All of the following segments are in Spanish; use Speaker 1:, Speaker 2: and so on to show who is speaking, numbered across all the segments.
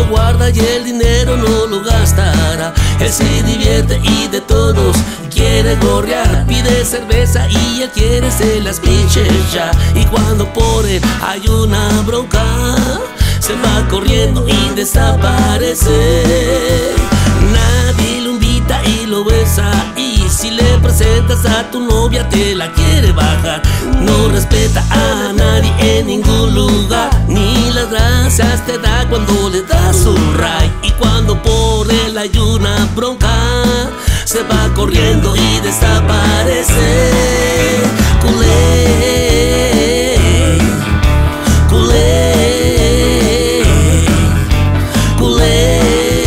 Speaker 1: lo guarda y el dinero no lo gastará. Él se divierte y de todos quiere gorrear. Pide cerveza y él quiere se las piches ya. Y cuando por él hay una bronca, se va corriendo y desaparece. Nadie lo invita y lo besa, y si le presentas a tu novia te la quiere bajar. No respeta a nadie en ningún lugar, ni las gracias te da cuando le das un ray. Y cuando por él hay una bronca, se va corriendo y desaparece. Culé, culé, culé,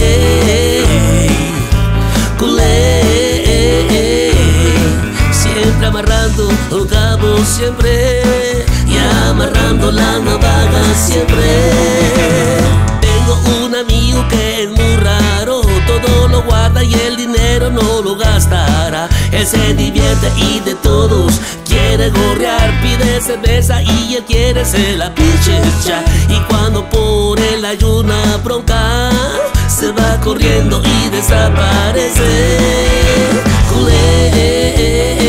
Speaker 1: culé. Siempre amarrando el cabo siempre, y amarrando la navaja siempre. Tengo un amigo que es muy raro, todo lo guarda y el dinero no lo gastará. Él se divierte y de todos quiere gorrear. Pide cerveza y él quiere se la pichecha. Y cuando por él hay una bronca, se va corriendo y desaparece. Culé,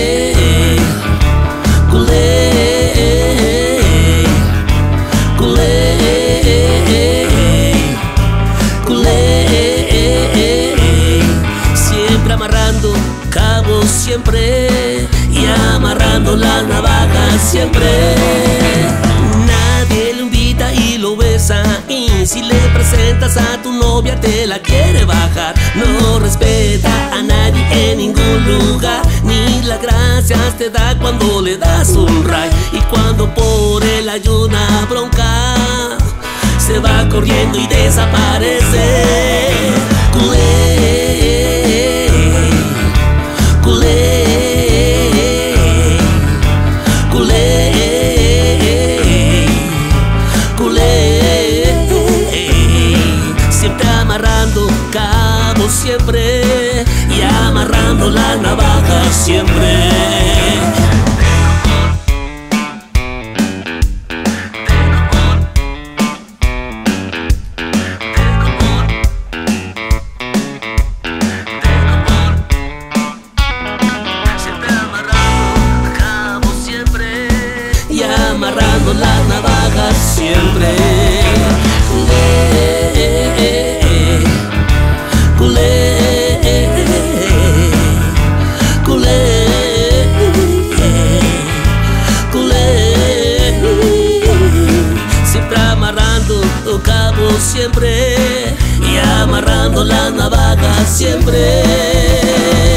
Speaker 1: culé, culé, culé. Siempre amarrando cabos siempre, y amarrando la navaja siempre. Nadie lo invita y lo besa, y si le presentas a tu novia te la quiere bajar. No respeta a nadie en ningún lugar, ni las gracias te da cuando le das un ray. Y cuando por él hay una bronca, se va corriendo y desaparece. Culé, culé, culé, culé. Siempre amarrando cabos siempre, y amarrando la navaja siempre. Amarrando la navaja siempre. Culé, culé, culé, siempre amarrando cabos siempre, y amarrando la navaja siempre.